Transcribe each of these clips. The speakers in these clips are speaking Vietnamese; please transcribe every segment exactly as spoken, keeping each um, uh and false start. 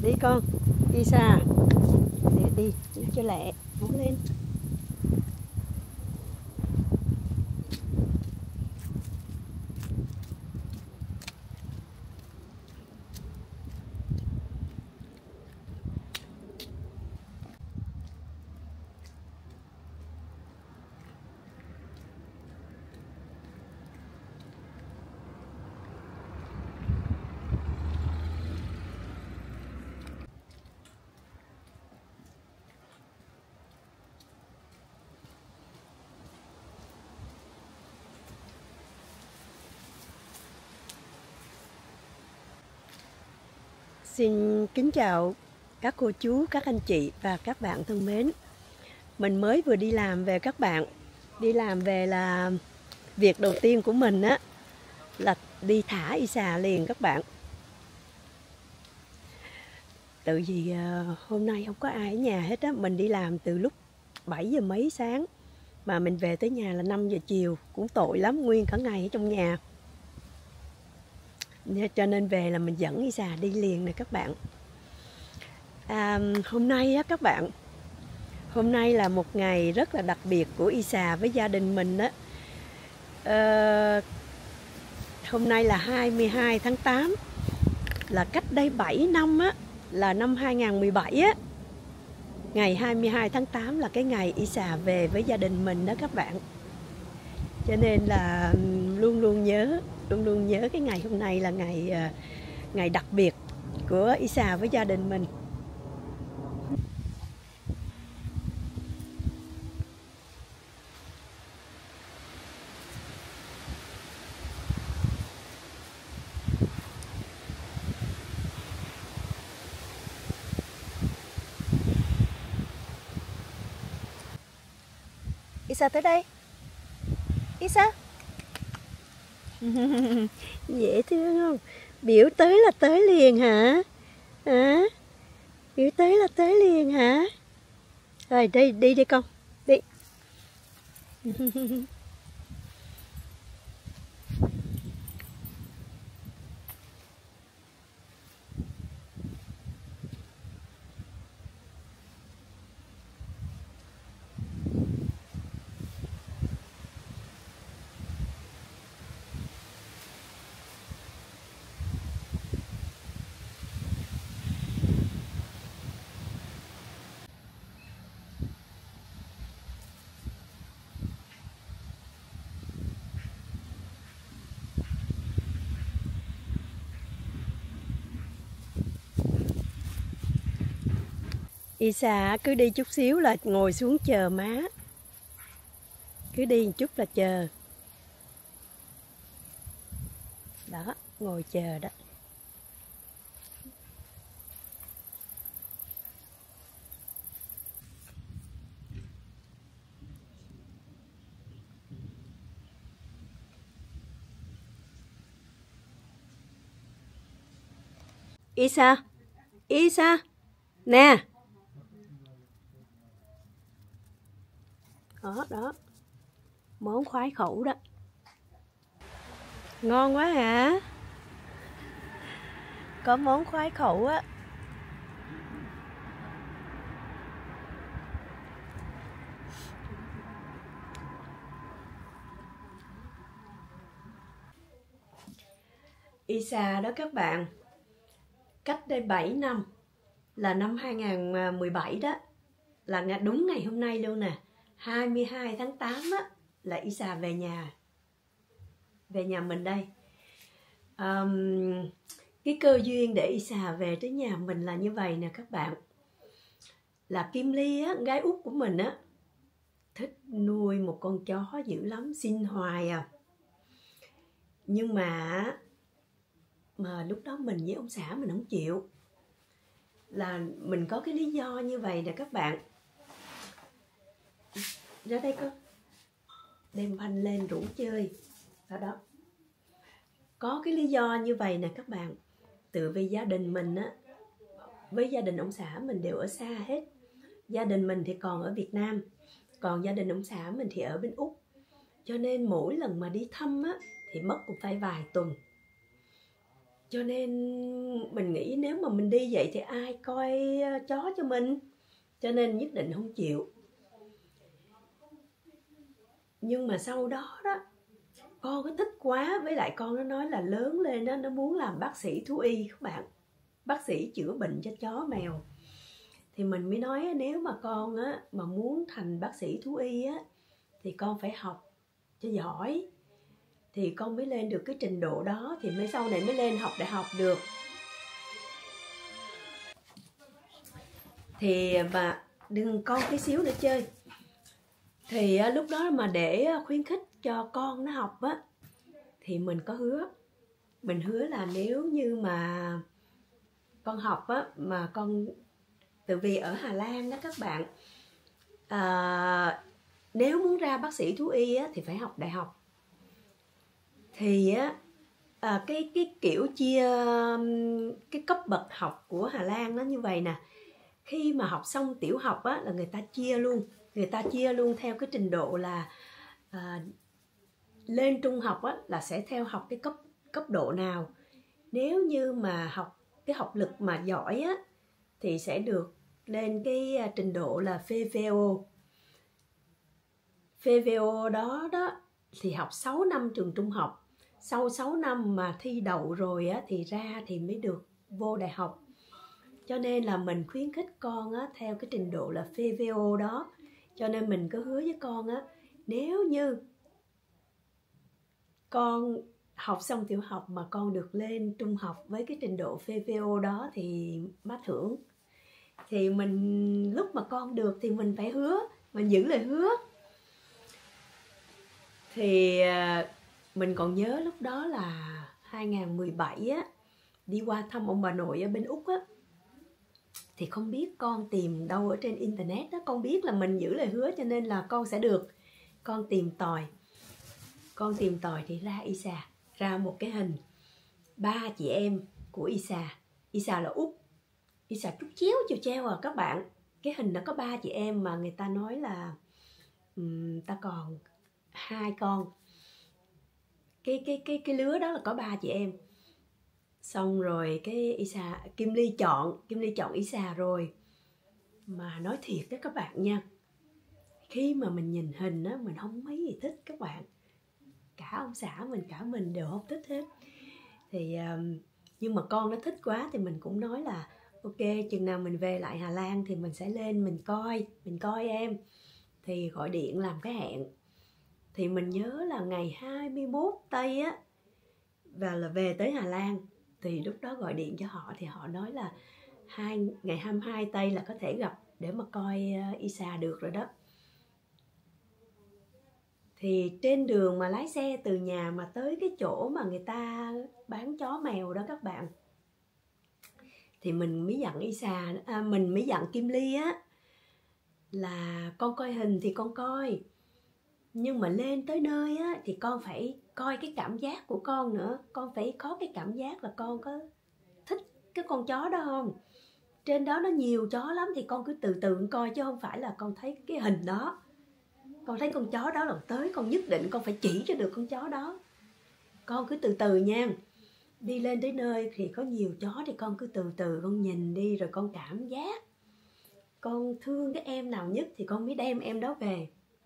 Đi con, đi xa. Để đi, đi cho lẹ, muốn lên. Xin kính chào các cô chú, các anh chị và các bạn thân mến. Mình mới vừa đi làm về các bạn. Đi làm về là việc đầu tiên của mình á là đi thả Isa liền các bạn. Tự vì uh, hôm nay không có ai ở nhà hết á. Mình đi làm từ lúc bảy giờ mấy sáng mà mình về tới nhà là năm giờ chiều. Cũng tội lắm, nguyên cả ngày ở trong nhà. Cho nên về là mình dẫn Isa đi liền nè các bạn. À, hôm nay á các bạn, hôm nay là một ngày rất là đặc biệt của Isa với gia đình mình á. À, hôm nay là hai mươi hai tháng tám, là cách đây bảy năm á, là năm hai nghìn không trăm mười bảy á. Ngày hai mươi hai tháng tám là cái ngày Isa về với gia đình mình đó các bạn. Cho nên là luôn luôn nhớ, luôn luôn nhớ cái ngày hôm nay là ngày ngày đặc biệt của Isa với gia đình mình. Isa tới đây. Isa. Dễ thương không? Biểu tới là tới liền hả? Hả? Biểu tới là tới liền hả? Rồi đi đi đi con. Đi. Isa cứ đi chút xíu là ngồi xuống chờ má. Cứ đi một chút là chờ. Đó, ngồi chờ đó. Isa, Isa, nè. Đó, đó. Món khoái khẩu đó. Ngon quá hả? Có món khoái khẩu á. Isa đó các bạn. Cách đây bảy năm, là năm hai nghìn không trăm mười bảy đó, là đúng ngày hôm nay luôn nè, hai mươi hai tháng tám á, là Isa về nhà, về nhà mình đây. Um, cái cơ duyên để Isa về tới nhà mình là như vậy nè các bạn. Là Kim Ly á, gái út của mình á, thích nuôi một con chó dữ lắm, xin hoài à. Nhưng mà mà lúc đó mình với ông xã mình không chịu. Là mình có cái lý do như vậy nè các bạn. Ra đây con. Đem phanh lên rủ chơi. Đó đó. Có cái lý do như vậy nè các bạn. Từ vì gia đình mình á, với gia đình ông xã mình đều ở xa hết. Gia đình mình thì còn ở Việt Nam, còn gia đình ông xã mình thì ở bên Úc. Cho nên mỗi lần mà đi thăm á, thì mất cũng phải vài tuần. Cho nên mình nghĩ nếu mà mình đi vậy thì ai coi chó cho mình, cho nên nhất định không chịu. Nhưng mà sau đó đó, con có thích quá, với lại con nó nói là lớn lên đó, nó muốn làm bác sĩ thú y các bạn, bác sĩ chữa bệnh cho chó mèo. Thì mình mới nói nếu mà con á, mà muốn thành bác sĩ thú y á, thì con phải học cho giỏi, thì con mới lên được cái trình độ đó, thì mới sau này mới lên học đại học được. Thì mà đừng con tí xíu nữa chơi. Thì lúc đó mà để khuyến khích cho con nó học á, thì mình có hứa, mình hứa là nếu như mà con học á, mà con, tự vì ở Hà Lan đó các bạn, à, nếu muốn ra bác sĩ thú y á, thì phải học đại học. Thì á, à, cái cái kiểu chia cái cấp bậc học của Hà Lan nó như vậy nè. Khi mà học xong tiểu học á, là người ta chia luôn, người ta chia luôn theo cái trình độ là à, lên trung học á, là sẽ theo học cái cấp cấp độ nào. Nếu như mà học cái học lực mà giỏi á, thì sẽ được lên cái trình độ là phê vê o. phê vê o đó đó thì học sáu năm trường trung học. Sau sáu năm mà thi đậu rồi á, thì ra thì mới được vô đại học. Cho nên là mình khuyến khích con á, theo cái trình độ là phê vê o đó. Cho nên mình có hứa với con á, nếu như con học xong tiểu học mà con được lên trung học với cái trình độ phê vê o đó thì má thưởng. Thì mình lúc mà con được thì mình phải hứa, mình giữ lời hứa. Thì mình còn nhớ lúc đó là hai không một bảy á, đi qua thăm ông bà nội ở bên Úc á, thì không biết con tìm đâu ở trên internet đó, con biết là mình giữ lời hứa cho nên là con sẽ được. Con tìm tòi, con tìm tòi thì ra Isa, ra một cái hình ba chị em của Isa. Isa là Úc, Isa trúc chéo chiều treo à các bạn. Cái hình đó có ba chị em mà người ta nói là um, ta còn hai con. Cái cái cái cái lứa đó là có ba chị em. Xong rồi cái Isa, Kim Ly chọn, Kim Ly chọn Isa rồi. Mà nói thiệt đó các bạn nha, khi mà mình nhìn hình á, mình không mấy gì thích các bạn. Cả ông xã mình, cả mình đều không thích hết. Thì nhưng mà con nó thích quá thì mình cũng nói là ok, chừng nào mình về lại Hà Lan thì mình sẽ lên mình coi, mình coi em. Thì gọi điện làm cái hẹn. Thì mình nhớ là ngày hai mươi mốt tây á, và là về tới Hà Lan. Thì lúc đó gọi điện cho họ thì họ nói là hai, ngày hai mươi hai tây là có thể gặp để mà coi Isa được rồi đó. Thì trên đường mà lái xe từ nhà mà tới cái chỗ mà người ta bán chó mèo đó các bạn, thì mình mới dặn Isa, à, mình mới dặn Kim Ly á, là con coi hình thì con coi, nhưng mà lên tới nơi á, thì con phải coi cái cảm giác của con nữa. Con phải có cái cảm giác là con có thích cái con chó đó không. Trên đó nó nhiều chó lắm, thì con cứ từ từ coi, chứ không phải là con thấy cái hình đó, con thấy con chó đó là tới con nhất định con phải chỉ cho được con chó đó. Con cứ từ từ nha. Đi lên tới nơi thì có nhiều chó thì con cứ từ từ con nhìn đi, rồi con cảm giác con thương cái em nào nhất thì con mới đem em đó về.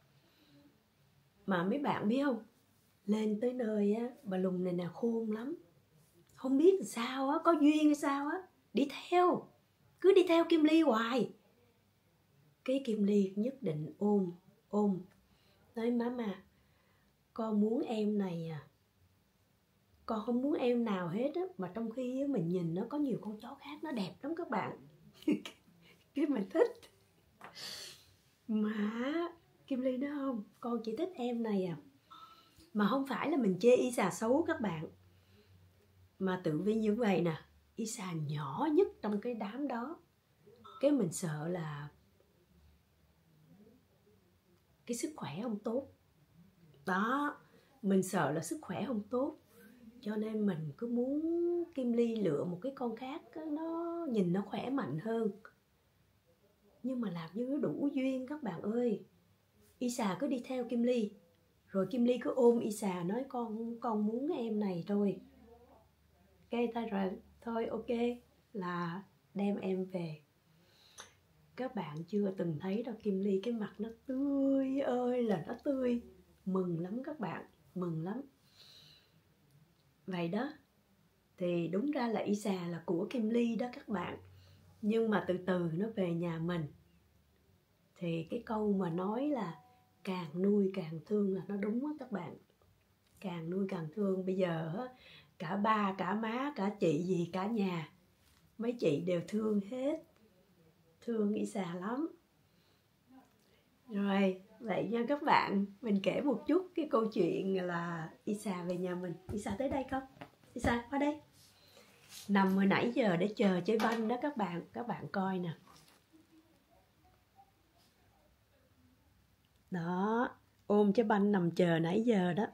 Mà mấy bạn biết không, lên tới nơi á, bà Lùng này nè khôn lắm, không biết làm sao á, có duyên hay sao á, đi theo, cứ đi theo Kim Ly hoài. Cái Kim Ly nhất định ôm ôm nói mama, con muốn em này à, con không muốn em nào hết á. Mà trong khi mình nhìn nó có nhiều con chó khác nó đẹp lắm các bạn. Cái mình thích. Mà Kim Ly nói không, con chỉ thích em này à. Mà không phải là mình chê Isa xấu các bạn, mà tự vì như vậy nè, Isa nhỏ nhất trong cái đám đó. Cái mình sợ là cái sức khỏe không tốt đó, mình sợ là sức khỏe không tốt, cho nên mình cứ muốn Kim Ly lựa một cái con khác, nó nhìn nó khỏe mạnh hơn. Nhưng mà làm như nó đủ duyên các bạn ơi. Isa cứ đi theo Kim Ly, rồi Kim Ly cứ ôm Isa nói con con muốn em này thôi. cái ta rồi thôi ok là đem em về. Các bạn chưa từng thấy đâu, Kim Ly cái mặt nó tươi ơi là nó tươi, mừng lắm các bạn, mừng lắm. Vậy đó, thì đúng ra là Isa là của Kim Ly đó các bạn, nhưng mà từ từ nó về nhà mình. Thì cái câu mà nói là càng nuôi càng thương là nó đúng á các bạn. Càng nuôi càng thương. Bây giờ cả ba, cả má, cả chị gì, cả nhà, mấy chị đều thương hết, thương Isa lắm. Rồi, vậy nha các bạn, mình kể một chút cái câu chuyện là Isa về nhà mình. Isa tới đây không? Isa qua đây. Nằm hồi nãy giờ để chờ chơi banh đó các bạn. Các bạn coi nè. Đó, ôm trái banh nằm chờ nãy giờ đó.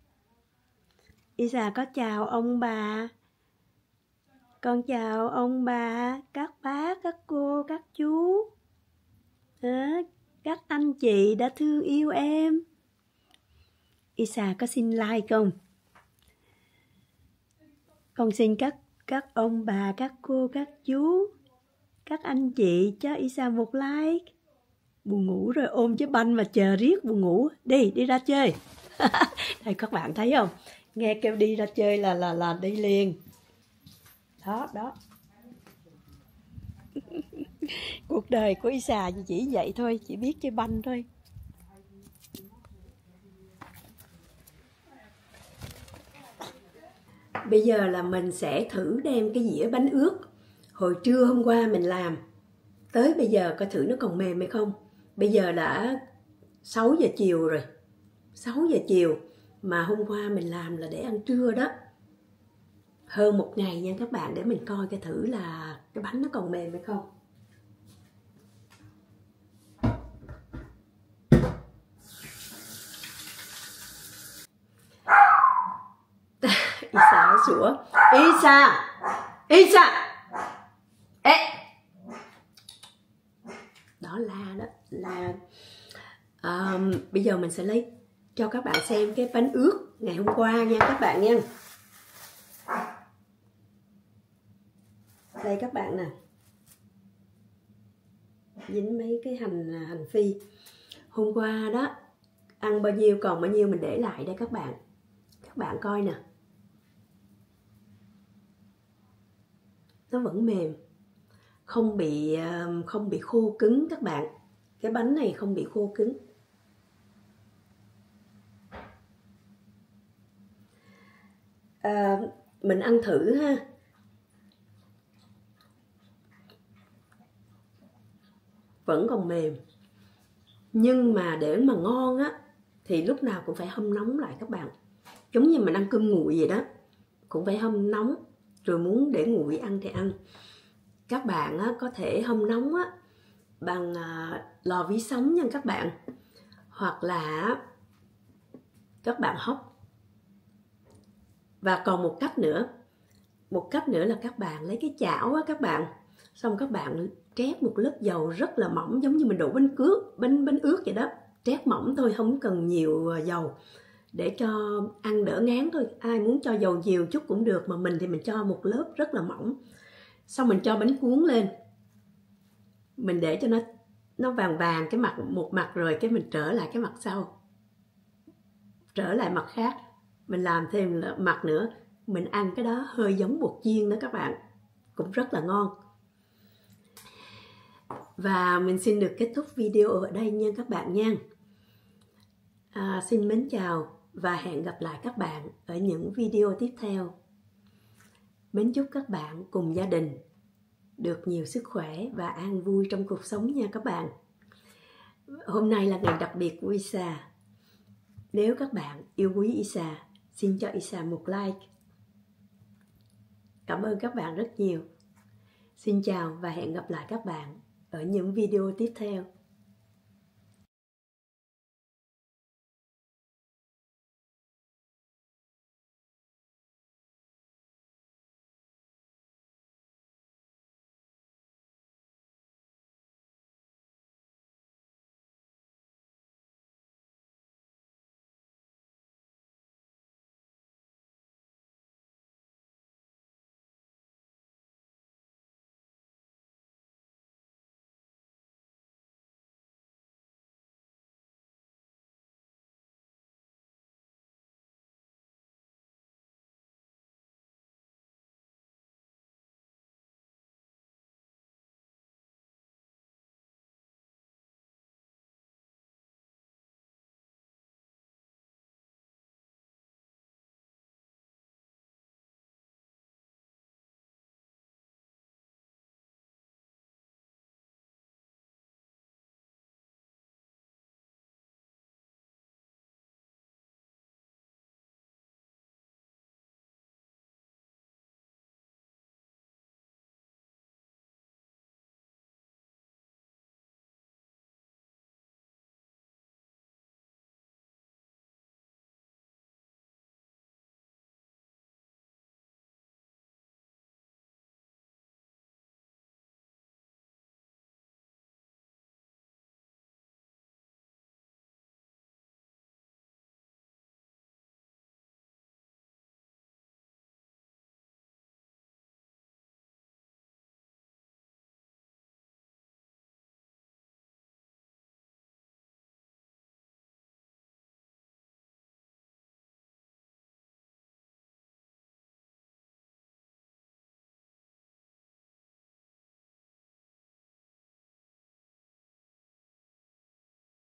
Isa có chào ông bà. Con chào ông bà, các bác, các cô, các chú, à, các anh chị đã thương yêu em. Isa có xin like không? Con xin các các ông bà, các cô, các chú, các anh chị cho Isa một like. Buồn ngủ rồi ôm trái banh mà chờ riết buồn ngủ. Đi, đi ra chơi. Đây các bạn thấy không? Nghe kêu đi ra chơi là là là đi liền. Đó, đó. Cuộc đời của Isa chỉ vậy thôi, chỉ biết chơi banh thôi. Bây giờ là mình sẽ thử đem cái dĩa bánh ướt hồi trưa hôm qua mình làm tới bây giờ coi thử nó còn mềm hay không. Bây giờ đã sáu giờ chiều rồi, sáu giờ chiều mà hôm qua mình làm là để ăn trưa đó, hơn một ngày nha các bạn, để mình coi cái thử là cái bánh nó còn mềm hay không. Isa sủa. Isa, Isa, ê, đó la đó là à, bây giờ mình sẽ lấy cho các bạn xem cái bánh ướt ngày hôm qua nha các bạn nha. Đây các bạn nè, dính mấy cái hành hành phi hôm qua đó, ăn bao nhiêu còn bao nhiêu mình để lại đây các bạn. Các bạn coi nè, nó vẫn mềm, không bị không bị khô cứng các bạn. Cái bánh này không bị khô cứng. À, mình ăn thử ha. Vẫn còn mềm. Nhưng mà để mà ngon á thì lúc nào cũng phải hâm nóng lại các bạn. Giống như mình ăn cơm nguội vậy đó, cũng phải hâm nóng, rồi muốn để nguội ăn thì ăn. Các bạn á, có thể hâm nóng á, bằng à, lò vi sóng nha các bạn. Hoặc là các bạn hấp. Và còn một cách nữa, một cách nữa là các bạn lấy cái chảo á các bạn, xong các bạn trét một lớp dầu rất là mỏng, giống như mình đổ bánh cướp, bánh bánh ướt vậy đó, trét mỏng thôi, không cần nhiều dầu, để cho ăn đỡ ngán thôi. Ai muốn cho dầu nhiều chút cũng được, mà mình thì mình cho một lớp rất là mỏng. Xong mình cho bánh cuốn lên, mình để cho nó nó vàng vàng cái mặt một mặt, rồi cái mình trở lại cái mặt sau, trở lại mặt khác, mình làm thêm mặt nữa. Mình ăn cái đó hơi giống bột chiên đó các bạn, cũng rất là ngon. Và mình xin được kết thúc video ở đây nha các bạn nha. À, xin mến chào và hẹn gặp lại các bạn ở những video tiếp theo. Mến chúc các bạn cùng gia đình được nhiều sức khỏe và an vui trong cuộc sống nha các bạn. Hôm nay là ngày đặc biệt của Isa. Nếu các bạn yêu quý Isa, xin cho Isa một like. Cảm ơn các bạn rất nhiều. Xin chào và hẹn gặp lại các bạn ở những video tiếp theo.